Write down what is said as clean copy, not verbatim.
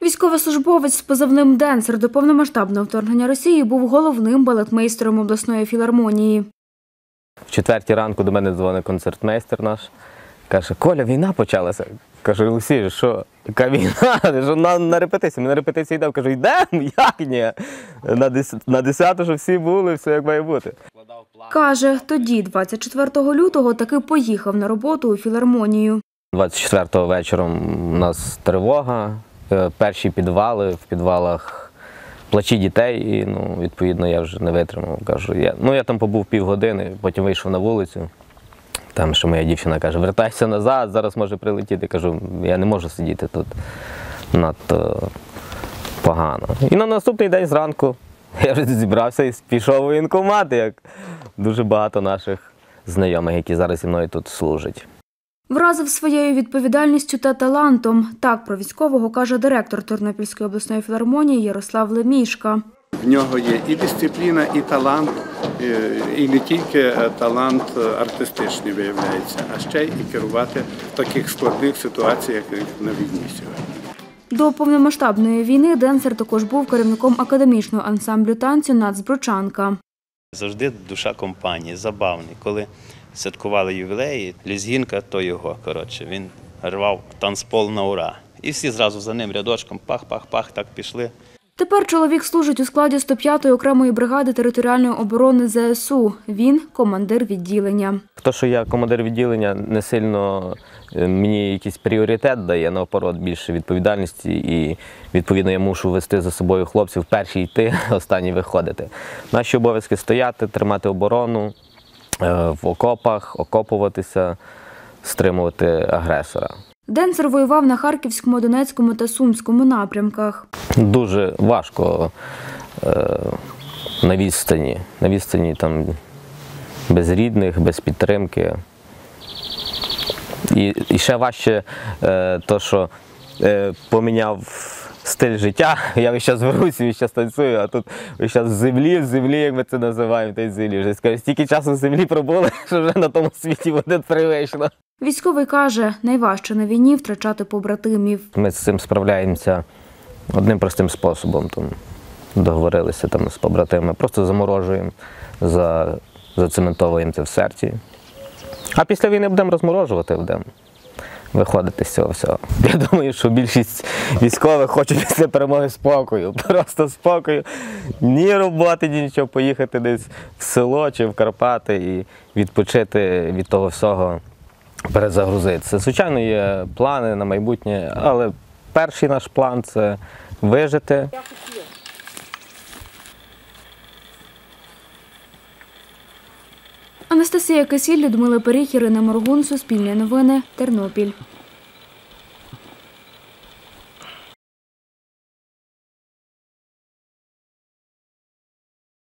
Військовослужбовець з позивним «Денсер» до повномасштабного вторгнення Росії був головним балетмейстером обласної філармонії. В 4 ранку до мене дзвонить концертмейстер наш. Каже: «Коля, війна почалася». Кажу: «Олексій, що? Яка війна? Що на репетиції? Ми на репетиції йдемо». Кажу: «Йдемо? Як ні? На 10-ту, що всі були, все як має бути». Каже, тоді, 24 лютого, таки поїхав на роботу у філармонію. 24-го вечором у нас тривога, перші підвали, в підвалах плачі дітей, і відповідно я вже не витримав. Кажу, я там побув півгодини, потім вийшов на вулицю. Там ще моя дівчина каже: «Вертайся назад, зараз може прилетіти». Кажу: «Я не можу сидіти тут, надто погано». І на наступний день зранку я вже зібрався і пішов у воєнкомат, як дуже багато наших знайомих, які зараз зі мною тут служать. Вразив своєю відповідальністю та талантом. Так про військового каже директор Тернопільської обласної філармонії Ярослав Лемішка. В нього є і дисципліна, і талант, і не тільки талант артистичний виявляється, а ще й керувати в таких складних ситуаціях, як на війні сьогодні. До повномасштабної війни Денсер також був керівником академічного ансамблю танцю «Нацбручанка». Завжди душа компанії, забавний. Коли святкували ювілеї, Лізгінка – то його, він рвав танцпол на ура. І всі зразу за ним рядочком пах-пах-пах, так пішли. Тепер чоловік служить у складі 105-ї окремої бригади територіальної оборони ЗСУ. Він – командир відділення. То, що я командир відділення, не сильно мені якийсь пріоритет дає, навпаки, більше відповідальності. І, відповідно, я мушу вести за собою хлопців, перші йти, останні виходити. Наші обов'язки – стояти, тримати оборону в окопах, окопуватися, стримувати агресора. Денсер воював на Харківському, Донецькому та Сумському напрямках. Дуже важко на відстані там, без рідних, без підтримки. І ще важче то, що поміняв стиль життя. Я весь час вернуся, весь час танцюю, а тут весь час в землі, як ми це називаємо, та й землі. Вже скажу, стільки часу в землі пробули, що вже на тому світі буде привично. Військовий каже, найважче на війні втрачати побратимів. Ми з цим справляємося одним простим способом. Договорилися з побратимами, просто заморожуємо, зацементовуємо це в серці. А після війни будемо розморожувати, будемо виходити з цього всього. Я думаю, що більшість військових хочуть після перемоги спокою, просто спокою. Ні роботи, ні нічого, поїхати десь в село чи в Карпати і відпочити від того всього, перезагрузитися. Звичайно, є плани на майбутнє, але перший наш план – це вижити. Анастасія Кисіль, Людмила Періх, Ірина Моргун, Суспільне новини, Тернопіль.